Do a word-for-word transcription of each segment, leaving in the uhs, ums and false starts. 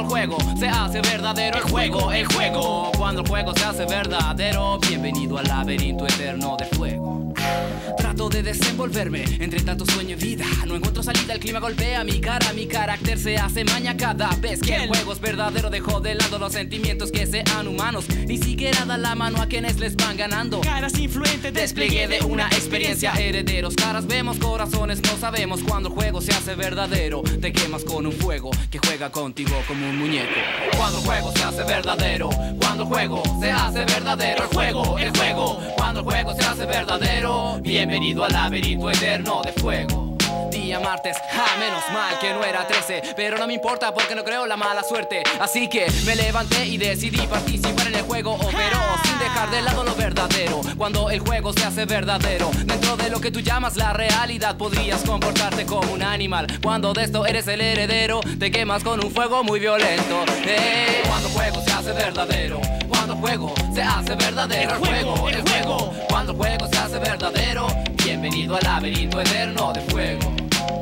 juego se hace verdadero. El juego, el juego. Cuando el juego se hace verdadero. Bienvenido al laberinto eterno de fuego. Trato de desenvolverme entre tanto sueño y vida. No encuentro salida, el clima golpea mi cara. Mi carácter se hace maña cada vez que el juego es verdadero. Dejo de lado los sentimientos que sean humanos. Ni siquiera da la mano a quienes les van ganando. Caras influentes, despliegue de una experiencia. Herederos, caras vemos, corazones no sabemos. Cuando el juego se hace verdadero, te quemas con un fuego que juega contigo como un muñeco. Cuando el juego se hace verdadero, cuando el juego se hace verdadero. El juego, el juego, cuando el juego se hace verdadero. Bienvenido al laberinto eterno de fuego. Día martes, ja, menos mal que no era trece. Pero no me importa porque no creo la mala suerte. Así que me levanté y decidí participar en el juego. Pero sin dejar de lado lo verdadero. Cuando el juego se hace verdadero, dentro de lo que tú llamas la realidad, podrías comportarte como un animal. Cuando de esto eres el heredero, te quemas con un fuego muy violento. Hey, cuando el juego se hace verdadero, cuando el juego se hace verdadero. El juego, el juego, cuando el juego se hace verdadero. Bienvenido al laberinto eterno de fuego.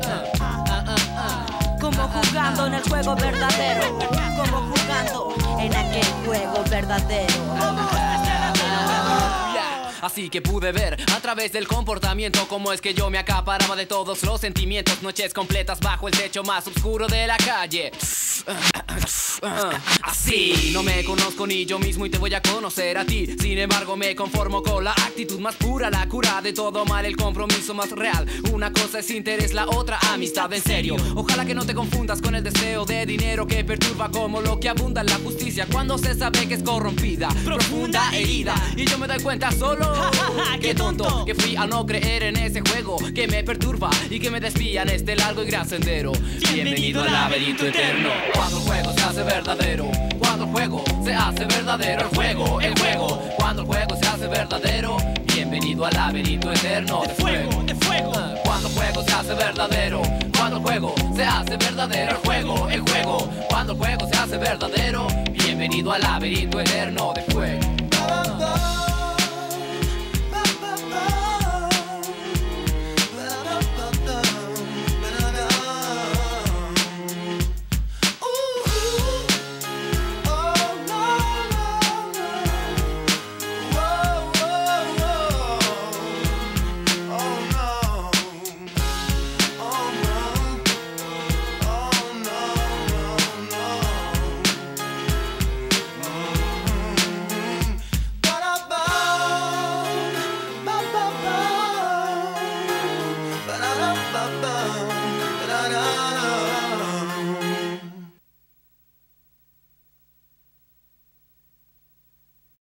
Como jugando en el juego verdadero, como jugando en aquel juego verdadero. Así que pude ver a través del comportamiento cómo es que yo me acaparaba de todos los sentimientos. Noches completas bajo el techo más oscuro de la calle. Así no me conozco ni yo mismo y te voy a conocer a ti. Sin embargo me conformo con la actitud más pura, la cura de todo mal, el compromiso más real. Una cosa es interés, la otra amistad en serio. Ojalá que no te confundas con el deseo de dinero que perturba como lo que abunda en la justicia cuando se sabe que es corrompida, profunda herida. Y yo me doy cuenta solo qué tonto que fui al no creer en ese juego que me perturba y que me desvía en este largo y gran sendero. Bienvenido al laberinto eterno. Cuando el juego se hace verdadero, cuando el juego se hace verdadero. El juego, el juego, cuando el juego se hace verdadero. Bienvenido al laberinto eterno de fuego, de fuego. Cuando el juego se hace verdadero, cuando el juego se hace verdadero. El juego, el juego, cuando el juego se hace verdadero. Bienvenido al laberinto eterno de fuego.